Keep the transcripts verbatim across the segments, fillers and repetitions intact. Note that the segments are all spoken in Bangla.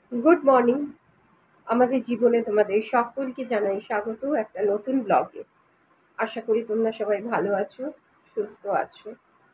Good morning. আমাদের জীবনে তোমাদের সকলকে জানাই স্বাগত একটা নতুন ব্লগে। আশা করি তোমরা সবাই ভালো আছো, সুস্থ আছো।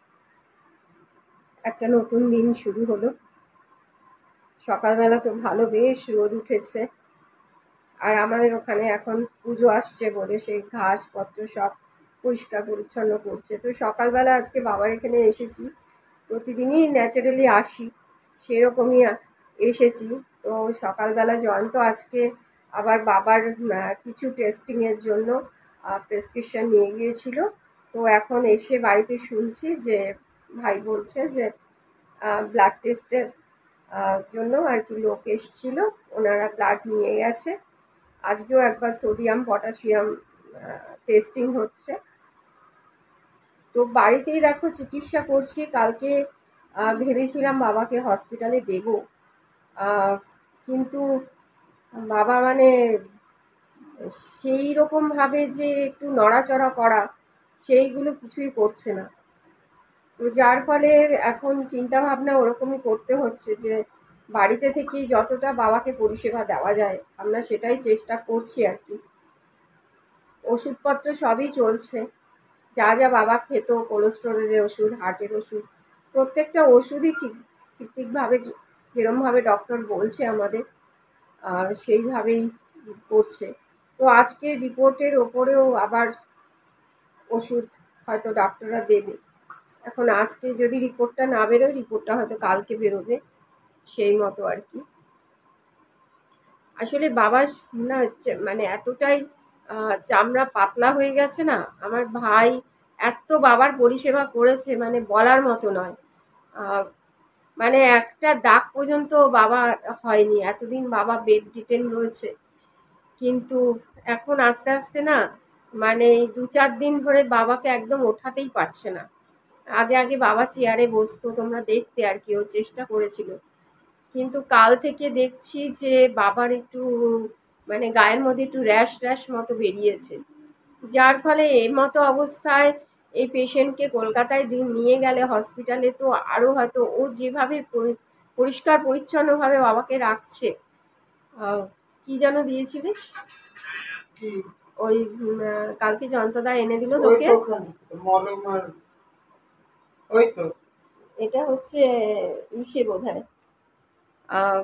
একটা নতুন দিন শুরু হলো। সকালবেলা তো ভালো বেশ রোদ উঠেছে। আর আমাদের ওখানে এখন পুজো আসছে বলে সেই ঘাসপত্র সব পরিষ্কার পরিচ্ছন্ন করছে। তো সকালবেলা আজকে বাবার এখানে এসেছি। প্রতিদিনই ন্যাচারালি আসি, সেরকমই আ- এসেছি। তো সকালবেলা জয়ন্ত আজকে আবার বাবার আহ, কিছু টেস্টিংয়ের জন্য প্রেসক্রিপশন নিয়ে গিয়েছিল। তো এখন এসে বাড়িতে শুনছি যে ভাই বলছে যে ব্লাড টেস্টের জন্য আর কি লোক এসেছিল, ওনারা ব্লাড নিয়ে গেছে। আজকেও একবার সোডিয়াম পটাশিয়াম টেস্টিং হচ্ছে। তো বাড়িতেই দেখো চিকিৎসা করছি। কালকে আহ, ভেবেছিলাম বাবাকে হসপিটালে দেব, আহ, কিন্তু বাবা মানে সেই রকম ভাবে যে একটু নড়াচড়া করা, সেইগুলো কিছুই করছে না। তো যার ফলে এখন চিন্তা ভাবনা ওরকমই করতে হচ্ছে যে বাড়িতে থেকেই যতটা বাবাকে পরিষেবা দেওয়া যায় আমরা সেটাই চেষ্টা করছি আর কি। ওষুধপত্র সবই চলছে। যা যা বাবা খেত, কোলেস্টেরলের ওষুধ, হার্টের ওষুধ, প্রত্যেকটা ওষুধই ঠিক ঠিক ঠিকভাবে যেরমভাবে ডক্টর বলছে আমাদের আর সেইভাবেই করছে। তো আজকে রিপোর্টের ওপরেও আবার ওষুধ হয়তো ডাক্তাররা দেবে। এখন আজকে যদি রিপোর্টটা না বেরোয়, রিপোর্টটা হয়তো কালকে বেরোবে, সেই মতো আর কি। আসলে বাবা না মানে এতটাই আহ, চামড়া পাতলা হয়ে গেছে না। আমার ভাই এত বাবার পরিষেবা করেছে মানে বলার মতো নয়। আহ, মানে একটা দাগ পর্যন্ত বাবা হয়নি এতদিন, বাবা বেড রিটেন রয়েছে। কিন্তু এখন আস্তে আস্তে না, মানে এই দু চার দিন ধরে বাবাকে একদম ওঠাতেই পারছে না। আগে আগে বাবা চেয়ারে বসতো, তোমরা দেখতে আর কি, ও চেষ্টা করেছিল। কিন্তু কাল থেকে দেখছি যে বাবার একটু মানে গায়ের মধ্যে একটু র্যাশ র্যাশ মতো বেরিয়েছে। যার ফলে এই মতো অবস্থায় এই পেশেন্টকে কলকাতায় দিন নিয়ে গেলে হসপিটালে, তো আরও হয়তো ও যেভাবে পরি- পরিষ্কার পরিচ্ছন্নভাবে বাবাকে রাখছে। আহ, কি যেন দিয়েছিলিস? ওই উম, আহ, কালকে জয়ন্তদা এনে দিল তোকে। ওই তো এটা হচ্ছে ইসে বোধহয় আহ,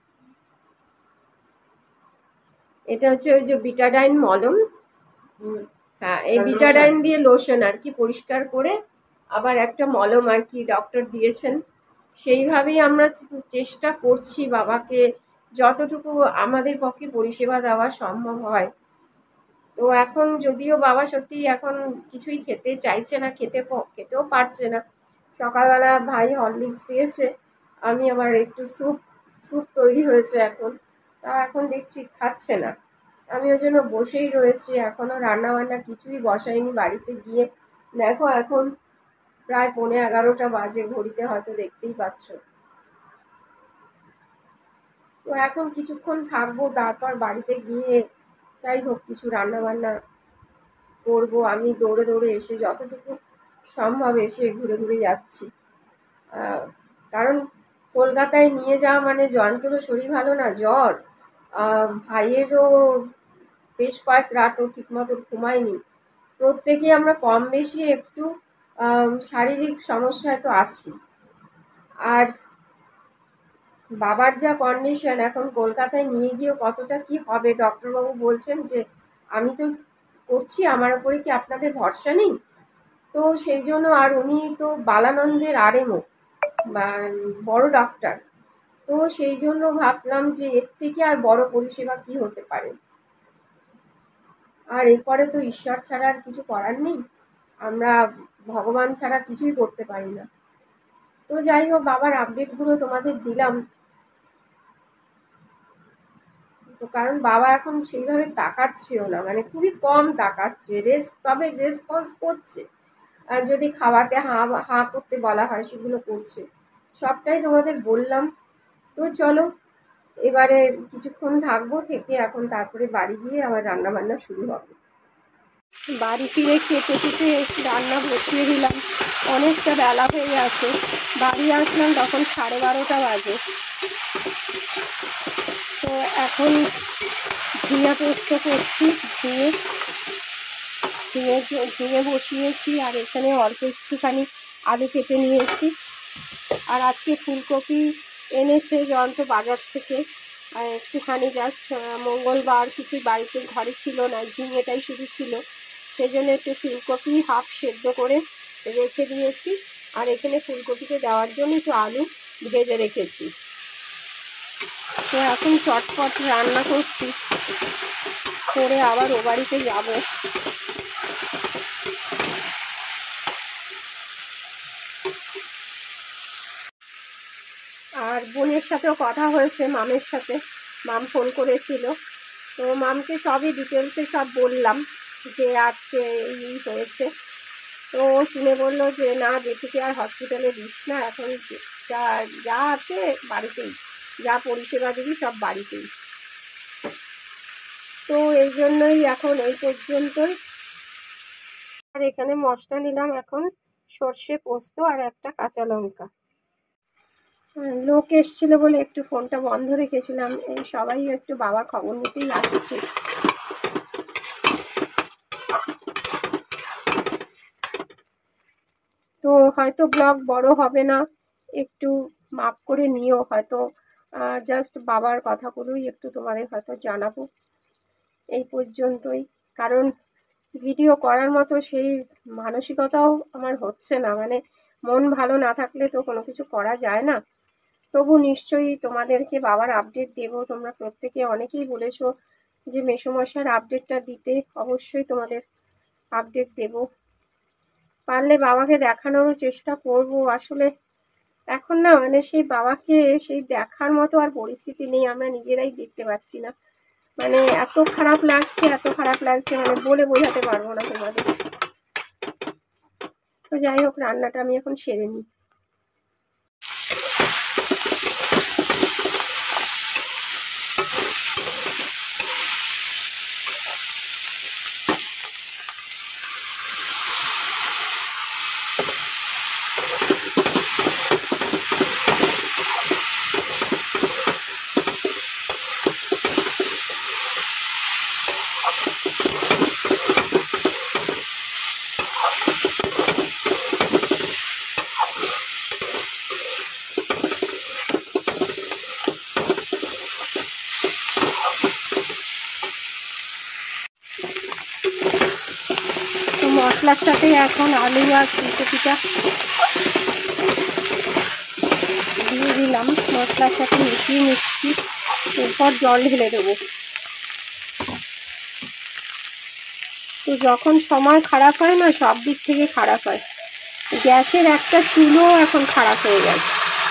এটা হচ্ছে ওই যে বিটাডাইন মলম। হ্যাঁ, এই বিটাডাইন দিয়ে লোশন আর কি পরিষ্কার করে আবার একটা মলম আর কি ডক্টর দিয়েছেন। সেইভাবেই আমরা চে- চেষ্টা করছি বাবাকে যতটুকু আমাদের পক্ষে পরিষেবা দেওয়া সম্ভব হয়। তো এখন যদিও বাবা সত্যি এখন কিছুই খেতে চাইছে না, খেতে প- খেতেও পারছে না। সকালবেলা ভাই হরলিক্স দিয়েছে, আমি আবার একটু স্যুপ স্যুপ তৈরি হয়েছে এখন, তা এখন দেখছি খাচ্ছে না। আমি ওই জন্য বসেই রয়েছি, এখনো রান্না বান্না কিছুই বসাইনি। বাড়িতে গিয়ে দেখো এখন প্রায় পৌনে এগারোটা বাজে, ঘড়িতে হয়তো দেখতেই পাচ্ছ। তো এখন কিছুক্ষণ থাকবো, তারপর বাড়িতে গিয়ে যাই হোক কিছু রান্না বান্না করবো। আমি দৌড়ে দৌড়ে এসে যতটুকু সম্ভব এসে ঘুরে ঘুরে যাচ্ছি। আহ, কারণ কলকাতায় নিয়ে যাওয়া মানে জয়ন্তরও শরীর ভালো না, জ্বর। আহ, ভাইয়েরও বেশ কয়েক রাতও ঠিক মতো ঘুমায়নি। প্রত্যেকেই আমরা কম বেশি একটু আহ, শারীরিক সমস্যায় তো আছি। আর বাবার যা কন্ডিশন, এখন কলকাতায় নিয়ে গিয়েও কতটা কি হবে, ডক্টরবাবু বলছেন যে আমি তো করছি, আমার ওপরে কি আপনাদের ভরসা নেই? তো সেই জন্য, আর উনি তো বালানন্দের আরএমও বা বড় ডক্টর। তো সেই জন্য ভাবলাম যে এর থেকে আর বড় পরিষেবা কি হতে পারে। আর এরপরে তো ঈশ্বর ছাড়া আর কিছু করার নেই, আমরা ভগবান ছাড়া কিছুই করতে পারি না। তো যাই হোক, বাবার আপডেটগুলো তোমাদের দিলাম। তো কারণ বাবা এখন সেইভাবে তাকাচ্ছেও না, মানে খুবই কম তাকাচ্ছে, রেস তবে রেসপন্স করছে। আর যদি খাওয়াতে হাঁ হাঁ করতে বলা হয় সেগুলো করছে। সবটাই তোমাদের বললাম। তো চলো, এবারে কিছুক্ষণ থাকবো, থেকে এখন তারপরে বাড়ি গিয়ে আবার রান্না বান্না শুরু হবে। বাড়ি ফিরে খেতে খেতে রান্না বসিয়ে দিলাম, অনেকটা বেলা হয়ে গেছে। বাড়ি আসলাম তখন সাড়ে বারোটা বাজে। তো এখন ঝিঙে পোস্ত করছি, ঝিঙে ঝিঙে ঝিঙে বসিয়েছি, আর এখানে অল্প একটুখানি আলু কেটে নিয়েছি। আর আজকে ফুলকপি এনেছে জয়ন্ত বাজার থেকে, আর একটুখানি জাস্ট মঙ্গলবার কিছু বাড়িতে ঘরে ছিল না, ঝিঙেটাই শুধু ছিল, সেই জন্য একটু ফুলকপি হাফ সেদ্ধ করে রেখে দিয়েছি। আর এখানে ফুলকপিতে দেওয়ার জন্য একটু আলু ভেজে রেখেছি। তো এখন চটপট রান্না করছি, করে আবার ও বাড়িতে যাবো। আর বোনের সাথেও কথা হয়েছে, মামের সাথে, মাম ফোন করেছিল। তো মামকে সবই ডিটেলসে সব বললাম যে আজকে এই হয়েছে। তো শুনে বললো যে না, জেঠিকে আর হসপিটালে দিস না, এখন যা যা আছে বাড়িতেই, যা পরিষেবা দিবি সব বাড়িতেই। তো এই জন্যই এখন এই পর্যন্তই। আর এখানে মশলা নিলাম এখন সর্ষে পোস্ত আর একটা কাঁচা লঙ্কা। লোক এসেছিল বলে একটু ফোনটা বন্ধ রেখেছিলাম, এই সবাই একটু বাবার খবর নিতেই আসছে। তো হয়তো ব্লগ বড় হবে না, একটু মাপ করে নিও, হয়তো জাস্ট বাবার কথাগুলোই একটু তোমাদের হয়তো জানাবো এই পর্যন্তই। কারণ ভিডিও করার মতো সেই মানসিকতাও আমার হচ্ছে না, মানে মন ভালো না থাকলে তো কোনো কিছু করা যায় না। তবু নিশ্চয়ই তোমাদেরকে বাবার আপডেট দেবো। তোমরা প্রত্যেকে অনেকেই বলেছো যে মেসোমশাইয়ের আপডেটটা দিতে, অবশ্যই তোমাদের আপডেট দেব। পারলে বাবাকে দেখানোরও চেষ্টা করব। আসলে এখন না, মানে সেই বাবাকে সেই দেখার মতো আর পরিস্থিতি নেই, আমরা নিজেরাই দেখতে পাচ্ছি না। মানে এত খারাপ লাগছে, এত খারাপ লাগছে, মানে বলে বোঝাতে পারবো না তোমাদের। তো যাই হোক, রান্নাটা আমি এখন সেরে নিই। তো মশলার সাথে এখন আলু আর ফুলকপিটা দিয়ে দিলাম, মশলার সাথে মিশিয়ে নিচ্ছি, এরপর জল ঢেলে দেবো। তো যখন সময় খারাপ হয় না, সব দিক থেকে খারাপ হয়। গ্যাসের একটা চুলো এখন খারাপ হয়ে গেছে।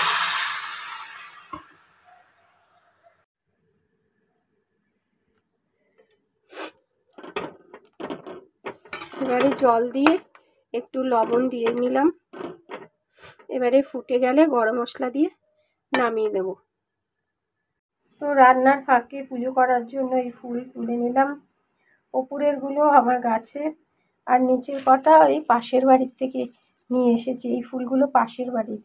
এবারে জল দিয়ে একটু লবণ দিয়ে নিলাম, এবারে ফুটে গেলে গরম মশলা দিয়ে নামিয়ে দেব। তো রান্নার ফাঁকে পুজো করার জন্য এই ফুল তুলে নিলাম। ওপরের গুলো আমার গাছের, আর নিচের কটা এই পাশের বাড়ির থেকে নিয়ে এসেছি। এই ফুলগুলো পাশের বাড়ির,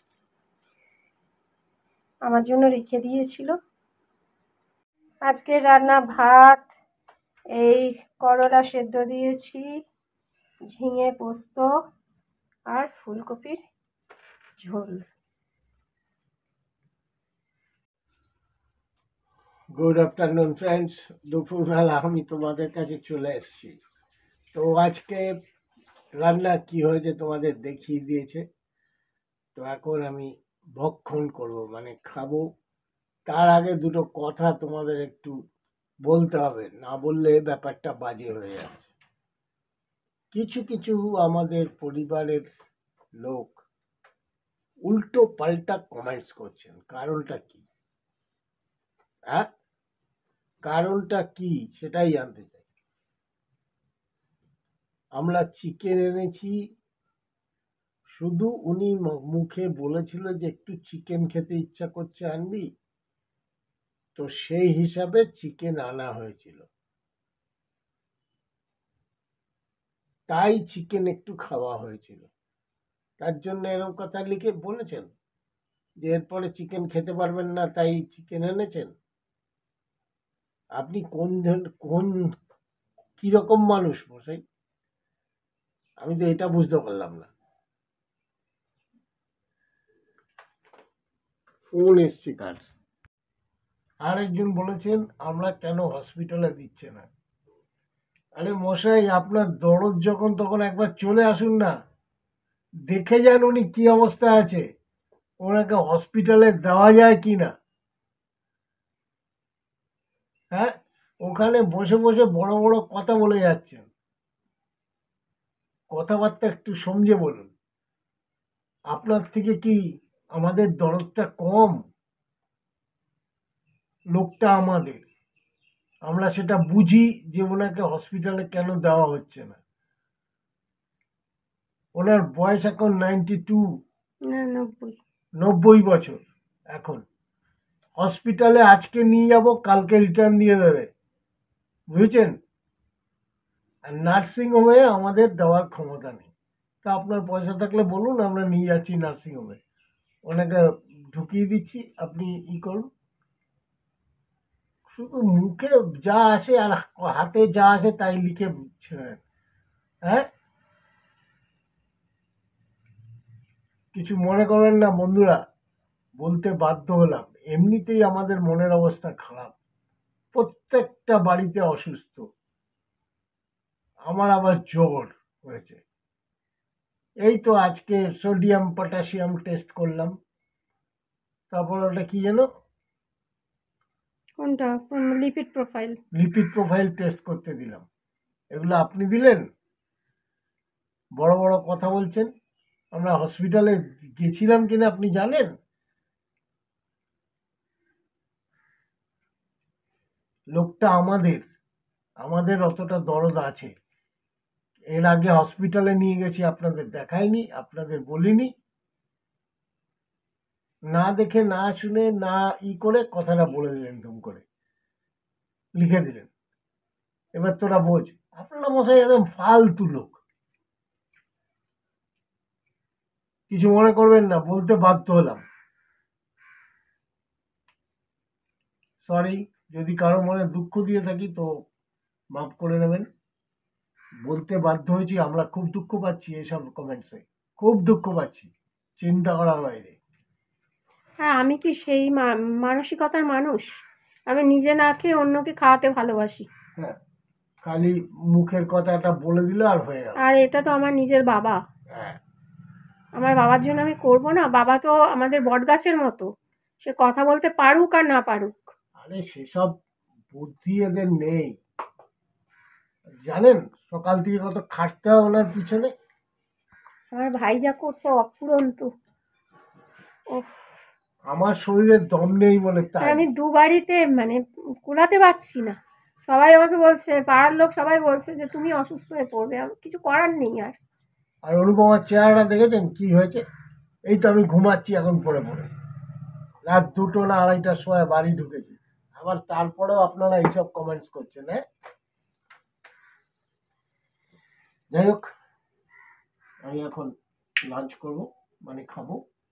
আমার জন্য রেখে দিয়েছিল। আজকের রান্না ভাত, এই করলা সেদ্ধ দিয়েছি, ঝিঙে পোস্ত আর ফুলকপির ঝোল। Good afternoon friends. দুপুরবেলা আমি তোমাদের কাছে চলে এসেছি। তো আজকে রান্না কি হয়েছে তোমাদের দেখিয়ে দিয়েছে। তো এখন আমি ভক্ষণ করব, মানে খাবো। তার আগে দুটো কথা তোমাদের একটু বলতে হবে, না বললে ব্যাপারটা বাজে হয়ে যাচ্ছে। কিছু কিছু আমাদের পরিবারের লোক উল্টো পাল্টা কমেন্টস করছেন, কারণটা কি? হ্যাঁ, কারণটা কি সেটাই জানতে চাই। আমরা চিকেন এনেছি, শুধু উনি মুখে বলেছিল যে একটু চিকেন খেতে ইচ্ছা করছে, আনবি? তো সেই হিসাবে চিকেন আনা হয়েছিল। তাই চিকেন একটু খাওয়া হয়েছিল, তার জন্য এরকম কথা লিখে বলেছেন যে এরপরে চিকেন খেতে পারবেন না তাই চিকেন এনেছেন। আপনি কোন ধরনের কোন কিরকম মানুষ মশাই, আমি তো এটা বুঝতে পারলাম না। ফোন এসছে কার? আর একজন বলেছেন আমরা কেন হসপিটালে দিচ্ছে না। আরে মশাই, আপনার দরদ যখন তখন একবার চলে আসুন না, দেখে যান উনি কি অবস্থা আছে, ওনাকে হসপিটালে দেওয়া যায় কি না। হ্যাঁ, ওখানে বসে বসে বড় বড় কথা বলে যাচ্ছেন, কথাবার্তা একটু সমঝে বলুন। আপনার থেকে কি আমাদের দরদটা কম? লোকটা আমাদের, আমরা সেটা বুঝি যে ওনাকে হসপিটালে কেন দেওয়া হচ্ছে না। ওনার বয়স এখন নাইনটি টু, না, নব্বই। নব্বই বছর এখন। হসপিটালে আজকে নিয়ে যাব, কালকে রিটার্ন দিয়ে দেবে, বুঝেছেন? আর নার্সিং হোমে আমাদের দেওয়ার ক্ষমতা নেই। তা আপনার পয়সা থাকলে বলুন, আমরা নিয়ে যাচ্ছি নার্সিং হোমে, ওনাকে ঢুকিয়ে দিচ্ছি, আপনি ই করুন। শুধু মুখে যা আসে আর হাতে যা আসে তাই লিখে ছেড়ে দেন। হ্যাঁ, কিছু মনে করবেন না বন্ধুরা, বলতে বাধ্য হলাম। এমনিতেই আমাদের মনের অবস্থা খারাপ, প্রত্যেকটা বাড়িতে অসুস্থ। আমার আবার জ্বর হয়েছে। এই তো আজকে সোডিয়াম পটাশিয়াম টেস্ট করলাম, তারপর ওটা কি যেন কোনটা? Lipid profile. Lipid profile test করতে দিলাম। এগুলো আপনি দিলেন, বড় বড় কথা বলছেন। আমরা হসপিটালে গেছিলাম কিনা আপনি জানেন? লোকটা আমাদের, আমাদের অতটা দরদ আছে। এর আগে হসপিটালে নিয়ে গেছি, আপনাদের দেখাইনি, আপনাদের বলিনি। না দেখে না শুনে না ই করে কথাটা বলে দিলেন, ধুম করে লিখে দিলেন। এবার তোরা বোঝ, আপনারা মশাই একদম ফালতু লোক। কিছু মনে করবেন না, বলতে বাধ্য হলাম। সরি, যদি কারো মনে দুঃখ দিয়ে থাকি তো মাফ করে নেবেন। বলতে বাধ্য হয়েছি, আমরা খুব দুঃখ পাচ্ছি এইসব কমেন্টসে, খুব দুঃখ পাচ্ছি, চিন্তা করার বাইরে। হ্যাঁ, আমি কি সেই মা- মানসিকতার মানুষ? আমি নিজে না খেয়ে অন্যকে খাওয়াতে ভালোবাসি। হ্যাঁ, খালি মুখের কথাটা বলে দিলে আর হয়ে গেল। আর এটা তো আমার নিজের বাবা। হ্যাঁ, আমার বাবার জন্য আমি করব না? বাবা তো আমাদের বটগাছের মতো, সে কথা বলতে পারুক আর না পারুক। আরে সেসব বুদ্ধি এদের নেই, জানেন? সকাল থেকে কত খাটতে হয় ওনার পিছনে। আমার ভাই যা করছে অফুরন্ত। ওহ, আমার শরীরে দম নেই বলে আর তাই। আমি দু বাড়িতে মানে কুলাতে পারছি না। সবাই আমাকে বলছে, পাড়ার লোক সবাই বলছে যে তুমি অসুস্থ হয়ে পড়বে, আমার কিছু করার নেই আর। আর অনুপমার চেহারাটা দেখেছেন কি হয়েছে? এই তো আমি ঘুমাচ্ছি এখন পড়ে পড়ে, রাত দুটো না আড়াইটার সময় বাড়ি ঢুকেছি, আবার তারপরেও আপনারা এইসব কমেন্টস করছেন। হ্যাঁ, যাই হোক, আমি এখন লাঞ্চ করব, মানে খাবো।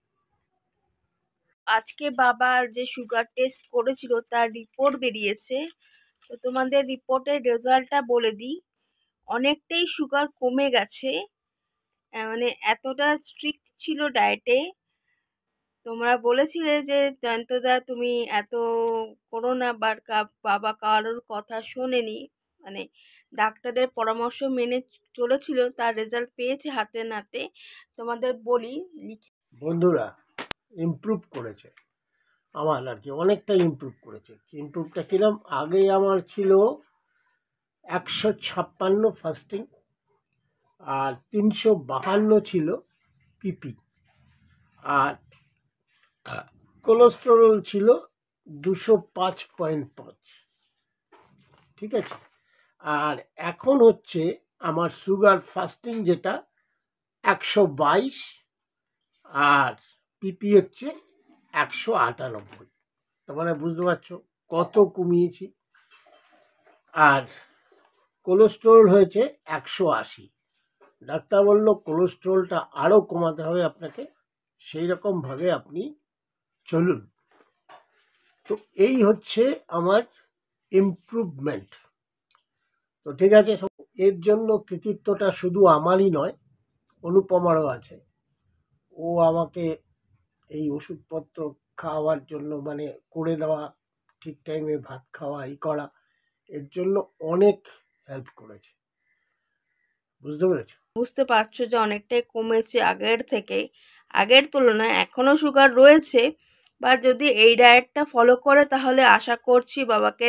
আজকে বাবার যে সুগার টেস্ট করেছিল তার রিপোর্ট বেরিয়েছে, তো তোমাদের রিপোর্টের রেজাল্টটা বলে দিই। অনেকটাই সুগার কমে গেছে, আহ, মানে এতটা স্ট্রিক্ট ছিল ডায়েটে। তোমরা বলেছিলে যে জয়ন্তদা তুমি এত করো না, বার বাবা কারোর কথা শোনেনি, মানে ডাক্তারদের পরামর্শ মেনে চলেছিল, তার রেজাল্ট পেয়েছে হাতে নাতে। তোমাদের বলি লিখে। বন্ধুরা, ইমপ্রুভ করেছে আমার, আর কি অনেকটা ইমপ্রুভ করেছে। ইমপ্রুভটা কিরম? আগে আমার ছিল একশো ছাপ্পান্ন ফাস্টিং, আর তিনশো বাহান্ন ছিল পিপি, আর কোলেস্টেরল ছিল দুশো পাঁচ পয়েন্ট পাঁচ। ঠিক আছে, আর এখন হচ্ছে আমার সুগার ফাস্টিং যেটা একশো বাইশ, আর পিপি হচ্ছে একশো আটানব্বই। তোমরা বুঝতে পারছো কত কমিয়েছি। আর কোলেস্টেরল হয়েছে একশো আশি, ডাক্তার বলল কোলেস্ট্রলটা আরও কমাতে হবে আপনাকে, সেই রকমভাবে আপনি চলুন। তো এই হচ্ছে আমার ইমপ্রুভমেন্ট। তো ঠিক আছে, এর জন্য কৃতিত্বটা শুধু আমারই নয়, অনুপমারও আছে। ও আমাকে এই ওষুধপত্র খাওয়ার জন্য, মানে করে দেওয়া, ঠিক টাইমে ভাত খাওয়া, এই করা, এর জন্য অনেক হেল্প করেছে। বুঝতে পেরেছো? বুঝতে পারছো যে অনেকটাই কমেছে আগের থেকে, আগের তুলনায় এখনও সুগার রয়েছে, বা যদি এই ডায়েটটা ফলো করে তাহলে আশা করছি বাবাকে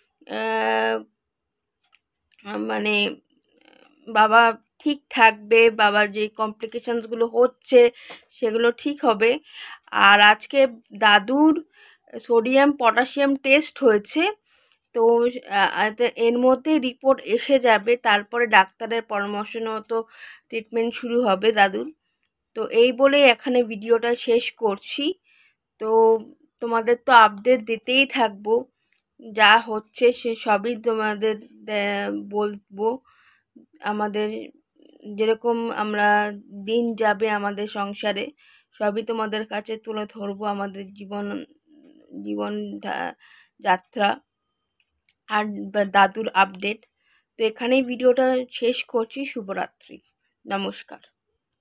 মানে বাবা ঠিক থাকবে, বাবার যে কমপ্লিকেশনসগুলো হচ্ছে সেগুলো ঠিক হবে। আর আজকে দাদুর সোডিয়াম পটাশিয়াম টেস্ট হয়েছে, তো এর মধ্যে রিপোর্ট এসে যাবে, তারপরে ডাক্তারের পরামর্শ মতো ট্রিটমেন্ট শুরু হবে দাদুর। তো এই বলে এখানে ভিডিওটা শেষ করছি। তো তোমাদের তো আপডেট দিতেই থাকবো, যা হচ্ছে সে সবই তোমাদের বলবো। আমাদের যেরকম আমরা দিন যাবে আমাদের সংসারে, সবই তোমাদের কাছে তুলে ধরবো, আমাদের জীবন জীবন যাত্রা আর দাদুর আপডেট। তো এখানেই ভিডিওটা শেষ করছি। শুভরাত্রি, নমস্কার।